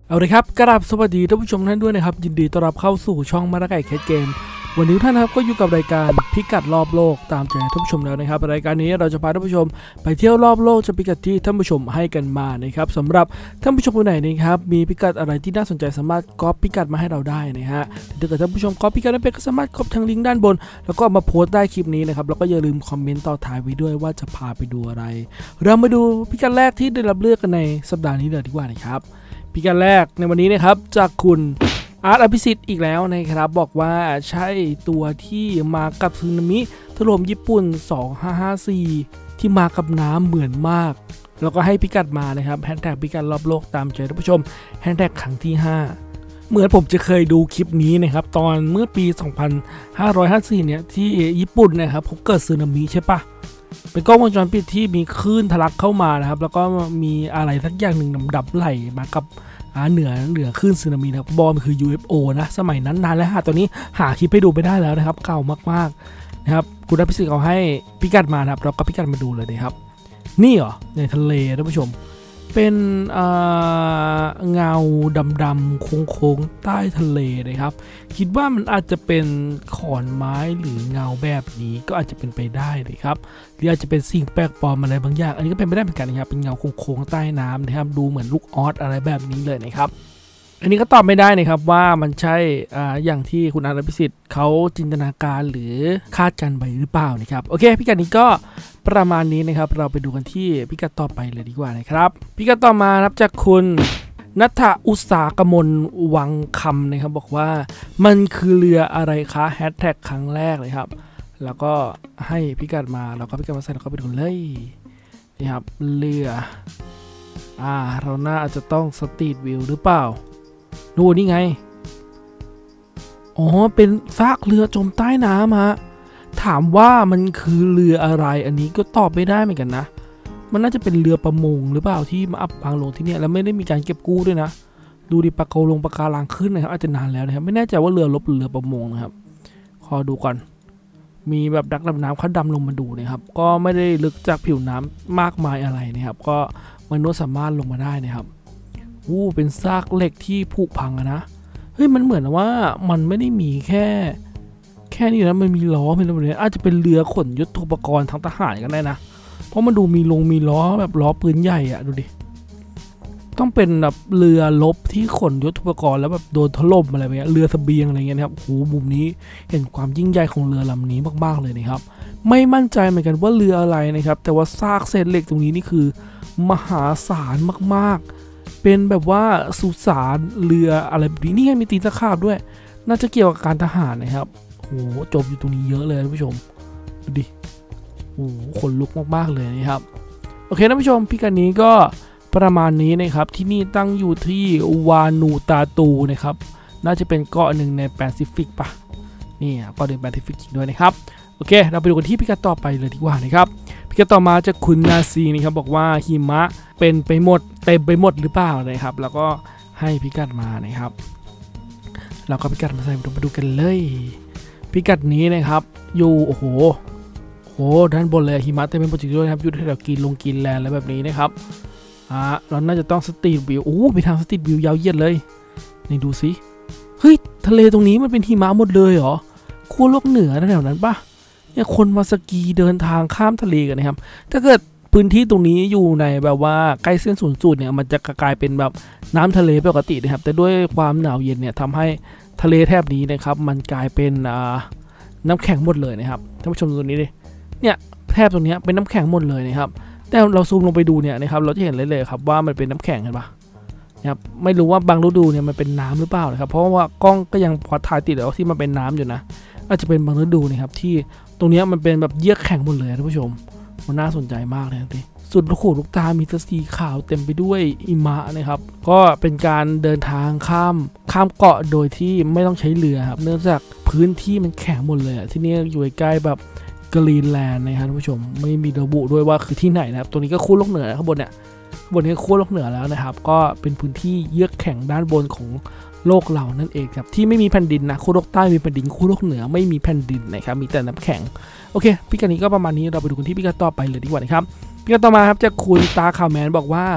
เอาเลยครับกราบสวัสดีท่านผู้ชมท่านด้วยนะครับยินดีต้อนรับเข้าสู่ช่องมาราไก่แคสเกมวันนี้ท่านนะครับก็อยู่กับรายการพิกัดรอบโลกตามใจท่านผู้ชมแล้วนะครับรายการนี้เราจะพาท่านผู้ชมไปเที่ยวรอบโลกจะพิกัดที่ท่านผู้ชมให้กันมานะครับสำหรับท่านผู้ชมคนไหนนะครับมีพิกัดอะไรที่น่าสนใจสามารถก๊อปพิกัดมาให้เราได้นะฮะถ้าเกิดท่านผู้ชมก๊อปพิกัดได้เป็นก็สามารถก๊อปทางลิงก์ด้านบนแล้วก็มาโพสต์ได้คลิปนี้นะครับแล้วก็อย่าลืมคอมเมนต์ต่อท้ายไว้ด้วยว่าจะพาไปดูอะไรเรามาดูพิกัดแรกที่ได้รับเลือกกันในสัปดาห์นี้เลยดีกว่านะครับพิกัดแรกในวันนี้นะครับจากคุณอาร์ตอภิสิทธิ์อีกแล้วนะครับบอกว่าใช่ตัวที่มากับสึนามิถล่มญี่ปุ่น2554ที่มากับน้ำเหมือนมากแล้วก็ให้พิกัดมานะครับแฮชแท็กพิกัดรอบโลกตามใจท่านผู้ชมแฮชแท็กครั้งที่5เหมือนผมจะเคยดูคลิปนี้นะครับตอนเมื่อปี2554เนี่ยที่ญี่ปุ่นนะครับเขาเกิดสึนามิใช่ปะเป็นกล้องวงจรปิดที่มีคลื่นทะลักเข้ามานะครับแล้วก็มีอะไรสักอย่างหนึ่งดำๆไหลมากับเหนือคลื่นสึนามินะครับบอมคือ UFO นะสมัยนั้นนานแล้วตอนนี้หาคลิปให้ดูไม่ได้แล้วนะครับเก่ามากๆนะครับคุณอภิสิทธิ์เขาให้พิกัดมานะครับเราก็พิกัดมาดูเลยนะครับนี่เหรอในทะเลท่านผู้ชมเป็นเงาดำๆโค้งๆใต้ทะเลนะครับคิดว่ามันอาจจะเป็นขอนไม้หรือเงาแบบนี้ก็อาจจะเป็นไปได้เลยครับหรืออาจจะเป็นสิ่งแปลกปลอมอะไรบางอย่างอันนี้ก็เป็นไปได้เหมือนกันนะครับเป็นเงาโค้งๆใต้น้ำนะครับดูเหมือนลูกออสอะไรแบบนี้เลยนะครับอันนี้ก็ตอบไม่ได้นะครับว่ามันใช่อย่างที่คุณอาร์ตพิสิทธิ์เขาจินตนาการหรือคาดการณ์ไปหรือเปล่านะครับโอเคพิกัดนี้ก็ประมาณนี้นะครับเราไปดูกันที่พิกัดต่อไปเลยดีกว่านะครับพิกัดต่อมาครับจากคุณณัฐอุตสาหกมลวังคำนะครับบอกว่ามันคือเรืออะไรคะแฮชแท็กครั้งแรกเลยครับแล้วก็ให้พิกัดมาเราก็พิกัดมาใส่แล้วก็ไปดูเลยนี่ครับเรือเราน่าอาจจะต้องสตรีทวิวหรือเปล่าดูนี่ไงอ๋อเป็นซากเรือจมใต้น้ำฮะถามว่ามันคือเรืออะไรอันนี้ก็ตอบไม่ได้เหมือนกันนะมันน่าจะเป็นเรือประมงหรือเปล่าที่มาอับปางลงที่นี่แล้วไม่ได้มีการเก็บกู้ด้วยนะดูดิปะการังขึ้นนะครับอาจจะนานแล้วนะครับไม่แน่ใจว่าเรือรบหรือเรือประมงนะครับขอดูก่อนมีแบบดักดำน้ำเขาดำลงมาดูนะครับก็ไม่ได้ลึกจากผิวน้ำมากมายอะไรนะครับก็มนุษย์สามารถลงมาได้นะครับเป็นซากเหล็กที่ผุพังนะเฮ้ยมันเหมือนว่ามันไม่ได้มีแค่นี้นะมันมีล้อมีอะไรแบบนี้อาจจะเป็นเรือขนยุทโธปกรณ์ทางทหารกันได้นะเพราะมันดูมีล้อแบบล้อปืนใหญ่ดูดิต้องเป็นแบบเรือรบที่ขนยุทโธปกรณ์แล้วแบบโดนถล่มอะไรแบบนี้เรือเสบียงอะไรเงี้ยนะครับมุมนี้เห็นความยิ่งใหญ่ของเรือลำนี้มากๆเลยนะครับไม่มั่นใจเหมือนกันว่าเรืออะไรนะครับแต่ว่าซากเศษเหล็กตรงนี้นี่คือมหาศาลมากๆเป็นแบบว่าสุสานเรืออะไรแบบนี้นี่ไงมีตีนตะขาบด้วยน่าจะเกี่ยวกับการทหารนะครับจมอยู่ตรงนี้เยอะเลยท่านผู้ชมดูดิขนลุกมากๆเลยนะครับโอเคท่านผู้ชมพิกัดนี้ก็ประมาณนี้นะครับที่นี่ตั้งอยู่ที่วานูตาตูนะครับน่าจะเป็นเกาะหนึ่งในแปซิฟิกปะนี่เกาะหนึ่งแปซิฟิกจริงด้วยนะครับโอเคเราไปดูกันที่พิกัดต่อไปเลยดีกว่านะครับพิกัดต่อมาจะคุณนาซีนะครับบอกว่าหิมะเป็นไปหมดเต็มไปหมดหรือเปล่านะครับแล้วก็ให้พิกัดมานะครับเราก็พิกัดมาใส่มาดูกันเลยพิกัดนี้นะครับอยู่โอ้โหด้านบนเลยหิมะเต็มไปหมดจริงด้วยครับอยู่แถวกินแลนด์อะไรแบบนี้นะครับเราน่าจะต้องสตรีทวิวไปทางสตรีทวิวยาวเหยียดเลยนี่ดูสิเฮ้ยทะเลตรงนี้มันเป็นหิมะหมดเลยเหรอขั้วโลกเหนือแถวนั้นปะเนี่ยคนมาสกีเดินทางข้ามทะเลกันนะครับถ้าเกิดพื้นที่ตรงนี้อยู่ในแบบว่าใกล้เส้นศูนย์สูตรเนี่ยมันจะกลายเป็นแบบน้ำทะเลปกตินะครับแต่ด้วยความหนาวเย็นเนี่ยทำให้ทะเลแถบนี้นะครับมันกลายเป็นน้ำแข็งหมดเลยนะครับท่านผู้ชมตรงนี้ดิเนี่ยแถบตรงนี้เป็นน้ำแข็งหมดเลยนะครับแต่เราซูมลงไปดูเนี่ยนะครับเราจะเห็นเลยครับว่ามันเป็นน้ำแข็งเห็นปะนะครับไม่รู้ว่าบางฤดูเนี่ยมันเป็นน้ำหรือเปล่านะครับเพราะว่ากล้องก็ยังพอถ่ายติดแล้วที่มันเป็นน้ำอยู่นะอาจจะเป็นบางฤดูนะครับที่ตรงนี้มันเป็นแบบเยือกแข็งหมดเลยท่านผู้ชมมันน่าสนใจมากเลยทีสุดลูกหูลูกตามีสีขาวเต็มไปด้วยหิมะนะครับก็เป็นการเดินทางข้ามเกาะโดยที่ไม่ต้องใช้เรือครับเนื่องจากพื้นที่มันแข็งหมดเลยที่นี่อยู่ใกล้แบบกรีนแลนด์นะครับท่านผู้ชมไม่มีระบุด้วยว่าคือที่ไหนนะครับตัวนี้ก็ขั้วโลกเหนือข้างบนเนี่ยบนนี้ขั้วโลกเหนือแล้วนะครับก็เป็นพื้นที่เยือกแข็งด้านบนของโลกเรานั่นเองครับที่ไม่มีแผ่นดินนะขั้วโลกใต้มีแผ่นดินขั้วโลกเหนือไม่มีแผ่นดินนะครับมีแต่น้ำแข็งโอเคพิกัดนี้ก็ประมาณนี้เราไปดูกันที่พิกัดต่อไปเลยดีกว่านะครับพิกัดต่อมาครับจากคุณตาข่าวแมนบอกว่าพ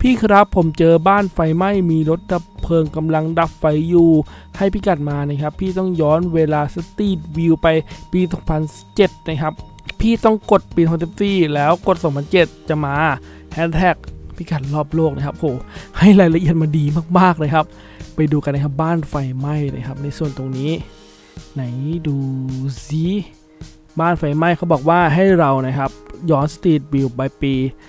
พี่ครับผมเจอบ้านไฟไหม้มีรถดับเพลิงกำลังดับไฟอยู่ให้พิกัดมานะครับพี่ต้องย้อนเวลาสตรีทวิวไปปี 2007 นะครับพี่ต้องกดปี 2014 แล้วกด 2007 จะมาแฮชแท็กพิกัดรอบโลกนะครับโหให้รายละเอียดมาดีมากๆเลยครับไปดูกันนะครับบ้านไฟไหม้นะครับในส่วนตรงนี้ไหนดูสิบ้านไฟไหม้เขาบอกว่าให้เรานะครับย้อนสตรีทวิวไปปี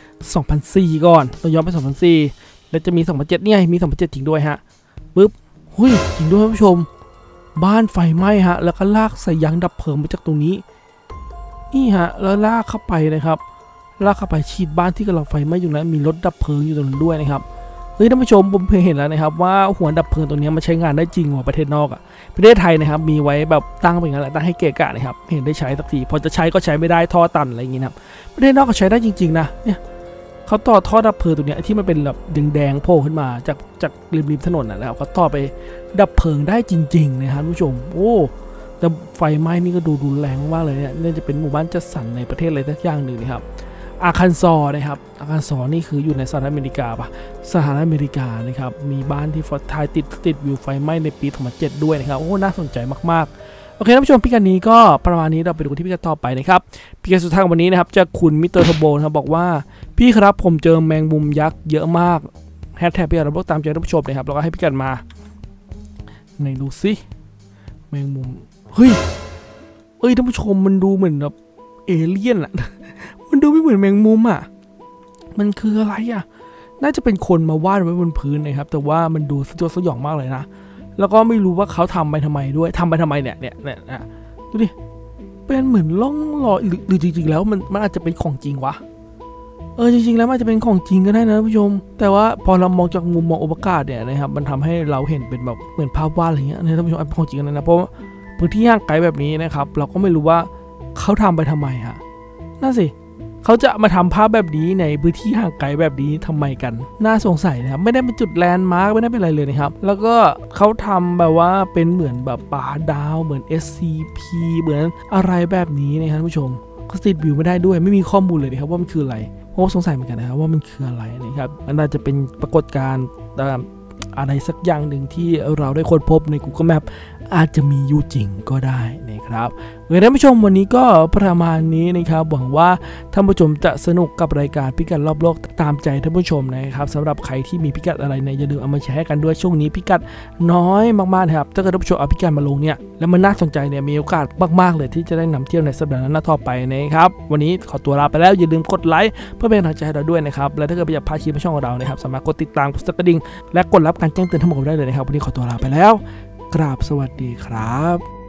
2004 ก่อนเราย้อนไป 2004 แล้วจะมี 2007 เนี่ยมี 2007 จริงด้วยฮะปึ๊บหุ้ยจริงด้วยท่านผู้ชมบ้านไฟไหม้ฮะแล้วก็ลากสายยางดับเพลิงมาจากตรงนี้นี่ฮะแล้วลากเข้าไปนะครับลากเข้าไปฉีดบ้านที่กำลังไฟไหม้อยู่นั้นมีรถดับเพลิงอยู่ตรงนั้นด้วยนะครับเฮ้ยท่านผู้ชมผมเคยเห็นแล้วนะครับว่าหัวดับเพลิงตัวนี้มันใช้งานได้จริงกว่าประเทศนอกอ่ะประเทศไทยนะครับมีไว้แบบตั้งเป็นอย่างนั้นแหละตั้งให้เกะกะนะครับเห็นได้ใช้สักทีพอจะใช้ก็ใช้ไม่ได้ท่อตันอะไรอย่างงี้นะครับประเทศนอกก็ใช้ได้จริงๆนะเนี่ยเขาต่อท่อดับเพลิงตัวนี้ที่มันเป็นแบบแดงๆโผล่ขึ้นมาจากริมถนนนะครับเขาต่อไปดับเพลิงได้จริงๆนะครับท่านผู้ชมโอ้แต่ไฟไหม้นี่ก็ดูแรงมากเลยเนี่ยน่าจะเป็นหมู่บ้านจัดสรรในประเทศอะไรสักอย่างหนึ่งนะครับอาคันซอนะครับอาคันซอนี่คืออยู่ในสหรัฐอเมริกาปะสหรัฐอเมริกานะครับมีบ้านที่ถ่ายติดวิวไฟไหม้ในปี 2007 ด้วยนะครับโอ้น่าสนใจมากๆโอเคท่านผู้ชมพิกัดนี้ก็ประมาณนี้เราไปดูที่พิกัดต่อไปนะครับพิกัดสุดท้ายวันนี้นะครับจากคุณมิสเตอร์โทโบนะครับบอกว่าพี่ครับผมเจอแมงมุมยักษ์เยอะมากแฮชแท็กพิกัดเราบอกตามใจท่านผู้ชมนะครับแล้วก็ให้พิกัดมาไหนดูสิแมงมุมเฮ้ยท่านผู้ชมมันดูเหมือนแบบเอเลี่ยนอะมันดูไม่เหมือนแมงมุมอ่ะมันคืออะไรอ่ะน่าจะเป็นคนมาวาดไว้บนพื้นนะครับแต่ว่ามันดูสยองมากเลยนะแล้วก็ไม่รู้ว่าเขาทำไปทำไมด้วยทำไปทำไมเนี่ยดูดิเป็นเหมือนล่องลอยหรือจริงๆแล้วมันอาจจะเป็นของจริงวะจริงๆแล้วมันจะเป็นของจริงก็ได้นะท่านผู้ชมแต่ว่าพอเรามองจากมุมมองอวกาศเนี่ยนะครับมันทำให้เราเห็นเป็นแบบเหมือนภาพวาดอะไรเงี้ยท่านผู้ชมเป็นของจริงนะเพราะพื้นที่ห่างไกลแบบนี้นะครับเราก็ไม่รู้ว่าเขาทำไปทำไมฮะน่าสิเขาจะมาทำภาพแบบนี้ในพื้นที่ห่างไกลแบบนี้ทำไมกันน่าสงสัยนะครับไม่ได้เป็นจุดแลนด์มาร์กไม่ได้เป็นอะไรเลยนะครับแล้วก็เขาทำแบบว่าเป็นเหมือนแบบป่าดาวเหมือน SCP เหมือนอะไรแบบนี้นะครับท่านผู้ชมก็สตรีทวิวไม่ได้ด้วยไม่มีข้อมูลเลยนะครับว่ามันคืออะไรผมสงสัยเหมือนกันนะครับว่ามันคืออะไรนะครับมันน่าจะเป็นปรากฏการณ์อะไรสักอย่างหนึ่งที่เราได้ค้นพบใน Google Map อาจจะมีอยู่จริงก็ได้นะครับท่านผู้ชมวันนี้ก็ประมาณนี้นะครับหวังว่าท่านผู้ชมจะสนุกกับรายการพิกัดรอบโลกตามใจท่านผู้ชมนะครับสำหรับใครที่มีพิกัดอะไรเนี่ยอย่าลืมเอามาแชร์กันด้วยช่วงนี้พิกัดน้อยมากๆครับถ้าเกิดท่านผู้ชมเอาพิกัดมาลงเนี่ยแล้วมันน่าสนใจเนี่ยมีโอกาสมากๆเลยที่จะได้นำเที่ยวในสัปดาห์หน้าต่อไปนะครับวันนี้ขอตัวลาไปแล้วอย่าลืมกดไลค์เพื่อเป็นกำลังใจให้เราด้วยนะครับและถ้าเกิดอยากพาคลิปในช่องของเรานะครับสามารถกดติดตามกดกระดิ่งและกดรับการแจ้งเตือนทั้งหมดได้เลยนะครับวันนี้ขอตัวลาไปแล้วกราบสวัสดีครับ